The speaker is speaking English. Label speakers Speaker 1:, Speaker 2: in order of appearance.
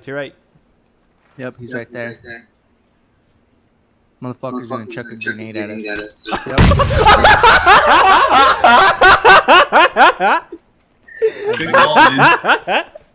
Speaker 1: your right.
Speaker 2: Yep, he's right there. Motherfucker's gonna chuck a grenade at us.
Speaker 3: Big ball, dude.